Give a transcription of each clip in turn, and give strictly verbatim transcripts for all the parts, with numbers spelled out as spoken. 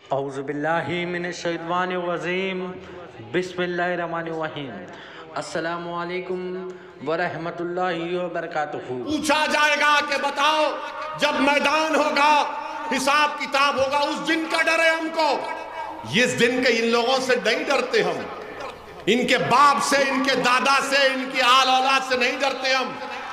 اعوذ باللہ من الشیطان الرجیم بسم اللہ الرحمن الرحیم السلام علیکم ورحمۃ اللہ وبرکاتہ۔ پوچھا جائے گا کہ بتاؤ جب میدان ہوگا حساب کتاب ہوگا اس دن کا ڈر ہے ہم کو؟ اس دن کے ان لوگوں سے نہیں ڈرتے ہم، ان کے باپ سے، ان کے دادا سے، ان کی آل اولاد سے نہیں ڈرتے ہم۔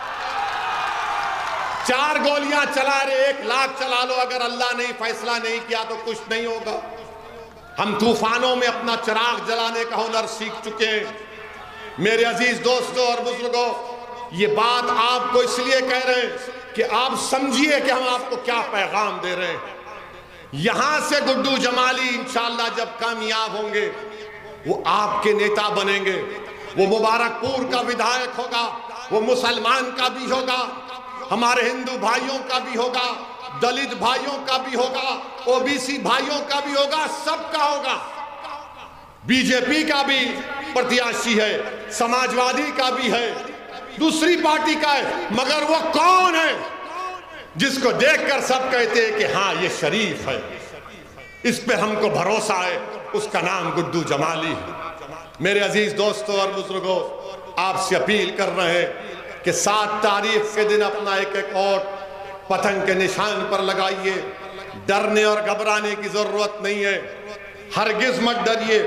چار گولیاں چلا رہے، ایک لاکھ چلا لو، اگر اللہ نے فیصلہ نہیں کیا تو کچھ نہیں ہوگا۔ ہم طوفانوں میں اپنا چراغ جلانے کا ہنر سیکھ چکے ہیں۔ میرے عزیز دوستوں اور بزرگوں، یہ بات آپ کو اس لیے کہہ رہے ہیں کہ آپ سمجھیے کہ ہم آپ کو کیا پیغام دے رہے ہیں۔ یہاں سے گڈو جمالی انشاءاللہ جب کامیاب ہوں گے وہ آپ کے نیتا بنیں گے، وہ مبارک پور کا ودھائک ہوگا، وہ مسلمان کا بھی ہوگا، ہمارے ہندو بھائیوں کا بھی ہوگا، دلت بھائیوں کا بھی ہوگا، او بی سی بھائیوں کا بھی ہوگا، سب کا ہوگا۔ بی جے پی کا بھی پرتیاشی ہے، سماجوادی کا بھی ہے، دوسری پارٹی کا ہے، مگر وہ کون ہے جس کو دیکھ کر سب کہتے ہیں کہ ہاں یہ شریف ہے، اس پہ ہم کو بھروسہ ہے، اس کا نام گڈو جمالی ہے۔ میرے عزیز دوستوں اور بزرگوں، آپ سے اپیل کر رہے ہیں کہ سات تاریخ کے دن اپنا ایک ایک ووٹ پتنگ کے نشان پر لگائیے۔ ڈرنے اور گھبرانے کی ضرورت نہیں ہے، ہرگز مت ڈریے،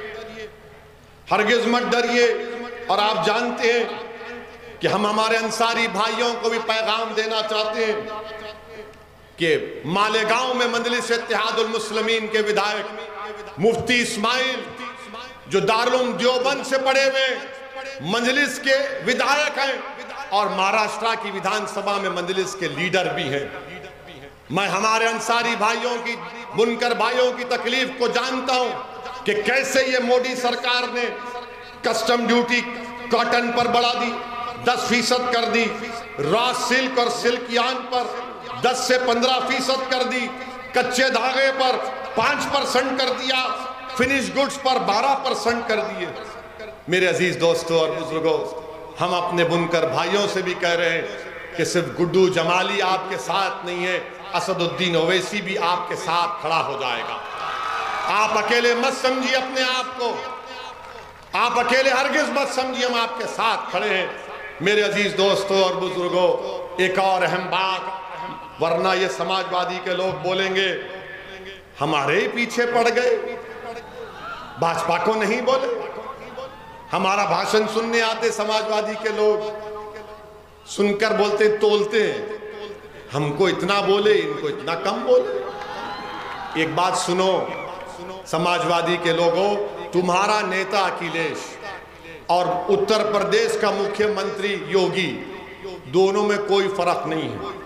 ہرگز مت ڈریے۔ اور آپ جانتے ہیں کہ ہم ہمارے انصاری بھائیوں کو بھی پیغام دینا چاہتے ہیں کہ مالیگاؤں میں مجلس اتحاد المسلمین کے ودھائک مفتی اسماعیل جو دارالعلوم دیوبند سے پڑھے ہوئے مجلس کے ودھائک ہیں اور مہاراشٹرا کی ودھان سبھا میں مجلس کے لیڈر بھی ہیں۔ میں ہمارے انصاری بھائیوں کی، بنکر بھائیوں کی تکلیف کو جانتا ہوں کہ کیسے یہ مودی سرکار نے کسٹم ڈیوٹی کاٹن پر بڑھا دی، دس فیصد کر دی، را سلک اور سلک یان پر دس سے پندرہ فیصد کر دی، کچے دھاگے پر پانچ پرسنٹ کر دیا، فنش گڈز پر بارہ پرسنٹ کر دیے۔ میرے عزیز دوستوں اور بزرگوں، ہم اپنے بنکر بھائیوں سے بھی کہہ رہے ہیں کہ صرف گڈو جمالی آپ کے ساتھ نہیں ہے، اسد الدین اویسی بھی آپ کے ساتھ کھڑا ہو جائے گا۔ آپ اکیلے مت سمجھیے اپنے آپ کو، آپ اکیلے ہرگز مت سمجھیے، ہم آپ کے ساتھ کھڑے ہیں۔ میرے عزیز دوستوں اور بزرگوں، ایک اور اہم بات، ورنہ یہ سماجوادی کے لوگ بولیں گے ہمارے ہی پیچھے پڑ گئے، بھاجپا کو نہیں بولے۔ ہمارا بھاشن سننے آتے سماجوادی کے لوگ، سن کر بولتے تولتے ہیں، ہم کو اتنا بولے ان کو اتنا کم بولے۔ ایک بات سنو سماجوادی کے لوگوں، تمہارا نیتا اکھلیش اور اتر پردیش کا مکھیہ منتری یوگی، دونوں میں کوئی فرق نہیں ہے۔